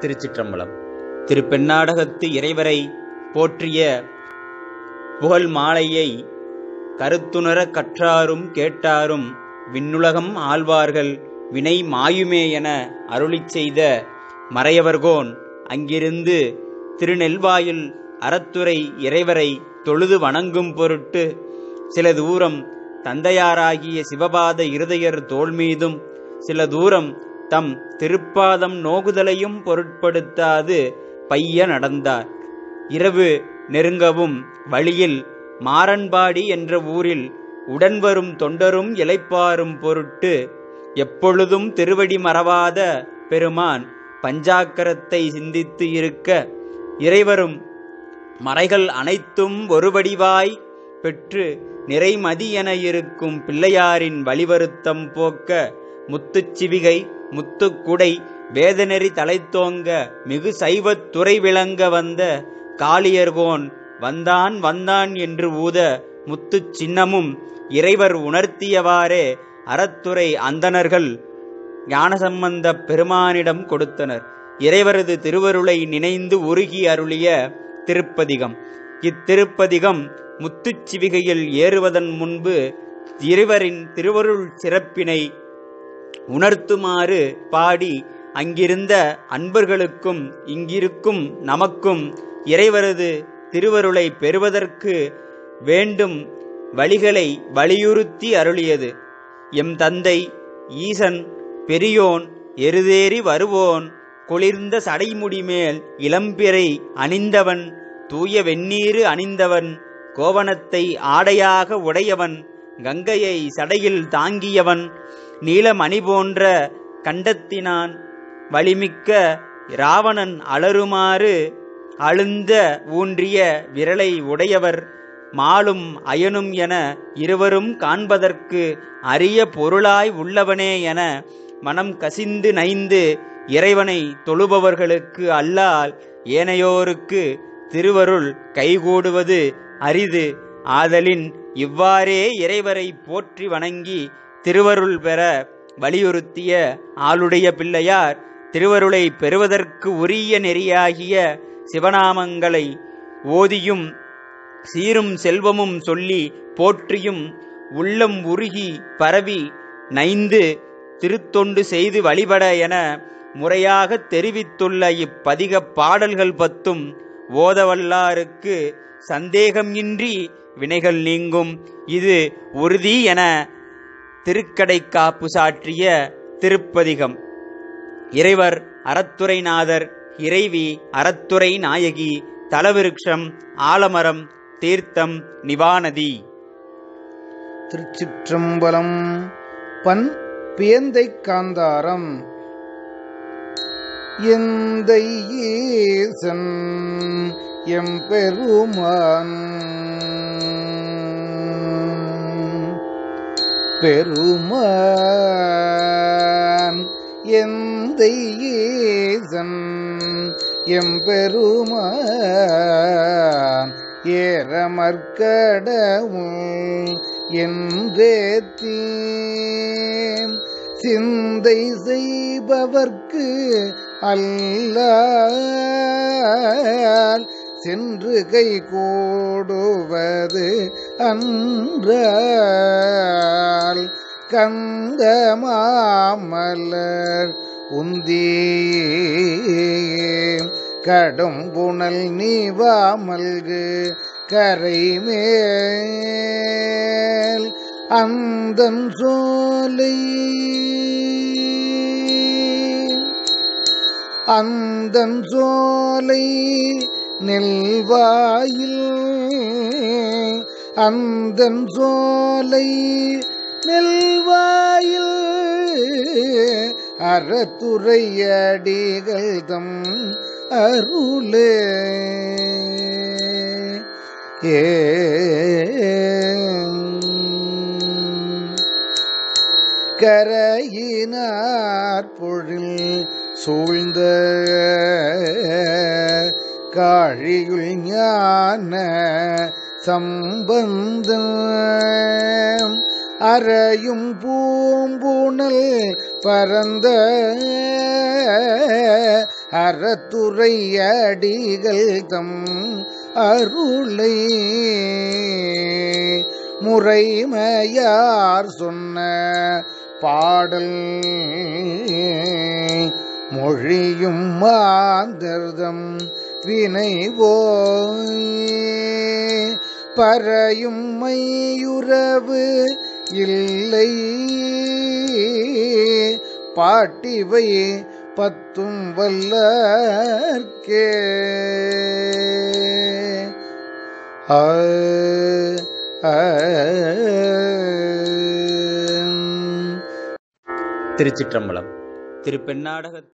திருச்சிற்றம்பலம். திருப்பெண்ணாடகத்து இறைவரை போற்றிய புகழ் மாலையை கருத்துணர கற்றாரும் கேட்டாரும் விண்ணுலகம் ஆழ்வார்கள் வினை மாயுமே என அருளிச் செய்த மறையவர்கோன் அங்கிருந்து திருநெல்வாயில் அறத்துறை இறைவரை தொழுது வணங்கும் பொருட்டு சில தூரம் தந்தையாராகிய சிவபாத இருதயர் தோள் மீதும் சில தூரம் தம் திருப்பாதம் நோகுதலையும் பொருட்படுத்தாது பைய நடந்தார். இரவு நெருங்கவும் வழியில் மாரன்பாடி என்ற ஊரில் உடன்வரும் தொண்டரும் இளைப்பாரும் பொருட்டு எப்பொழுதும் திருவடி மறவாத பெருமான் பஞ்சாக்கரத்தை சிந்தித்து இருக்க இறைவரும் மறைகள் அனைத்தும் ஒருவடிவாய் பெற்று நிறைமதி என இருக்கும் பிள்ளையாரின் வழிவருத்தம் போக்க முத்துச்சிவிகை முத்துக்குடை வேதநெறி தலைத்தோங்க மிகு சைவத் துறை விளங்க வந்த காளியர்கோன் வந்தான் வந்தான் என்று ஊத முத்து சின்னமும் இறைவர் உணர்த்தியவாறே அறத்துறை அந்தணர்கள் ஞானசம்பந்த பெருமானிடம் கொடுத்தனர். இறைவரது திருவருளை நினைந்து உருகி அருளிய திருப்பதிகம். இத்திருப்பதிகம் முத்துச்சிவிகையில் ஏறுவதன் முன்பு இறைவரின் திருவருள் சிறப்பினை உணர்த்துமாறு பாடி அங்கிருந்த அன்பர்களுக்கும் இங்கிருக்கும் நமக்கும் இறைவரது திருவருளை பெறுவதற்கு வேண்டும் வழிகளை வலியுறுத்தி அருளியது. எம் தந்தை ஈசன் பெரியோன் எருதேறி வருவோன் குளிர்ந்த சடைமுடிமேல் இளம்பிறை அணிந்தவன் தூய வெந்நீரு அணிந்தவன் கோவணத்தை ஆடையாக உடையவன் கங்கையை சடையில் தாங்கியவன் நீலமணி போன்ற கண்டத்தினான் வலிமிக்க இராவணன் அலறுமாறு அழுந்த ஊன்றிய விரலை உடையவர் மாலும் அயனும் என இருவரும் காண்பதற்கு அரிய பொருளாய் உள்ளவனே என மனம் கசிந்து நைந்து இறைவனை தொழுபவர்களுக்கு அல்லால் ஏனையோருக்கு திருவருள் கைகூடுவது அரிது. ஆதலின் இவ்வாறே இறைவரை போற்றி வணங்கி திருவருள் பெற வலியுறுத்திய ஆளுடைய பிள்ளையார் திருவருளை பெறுவதற்கு உரிய நெறியாகிய சிவநாமங்களை ஓதியும் சீரும் செல்வமும் சொல்லி போற்றியும் உள்ளம் உருகி பரவி நைந்து திருத்தொண்டு செய்து வழிபட என முறையாக தெரிவித்துள்ள இப்பதிக பாடல்கள் பத்தும் ஓதவல்லாருக்கு சந்தேகம் இன்றி வினைகள் நீங்கும். இது உறுதி என திருக்கடைக்காப்பு சாற்றிய திருப்பதிகம். இறைவர் அறத்துறைநாதர், இறைவி அறத்துறை நாயகி, தலவிருட்சம் ஆலமரம், தீர்த்தம் நிவாநதி. திருச்சிற்றம்பலம். பண் பேந்தை காந்தாரம். எந்தை ஈசன் எம்பெருமான் பெருமான் எந்தை ஈசன் எம்பெருமான் ஏறமற்கடவுள் என்றேத்தி சிந்தை செய்பவர்க்கு அல்லால் சென்று கை கூடுவது அன்றால் கந்த மாமலர் உந்தி கடும் புனல் நீவாமல்கு கரைமேல் அந்தன் சோலை அந்தன் சோலை நெல்வாயில் அந்தன் சோலை நெல்வாயில் அறத்துறையடிகள் தம் அருளே கரையினார் பொழில் சூழ்ந்த காழியுள் ஞான சம்பந்தம் அறையும் பூம்புணல் பரந்த அறத்துறை அடிகள் தம் அருளை முறைமையார் சொன்ன பாடல் மொழியும் மாந்தர்தம் வினை போய் பறையும் மையுறவு இல்லை பாட்டிவை பத்தும் வல்லர்க்கே. திருச்சிற்றம்பலம். திருப்பெண்ணாடக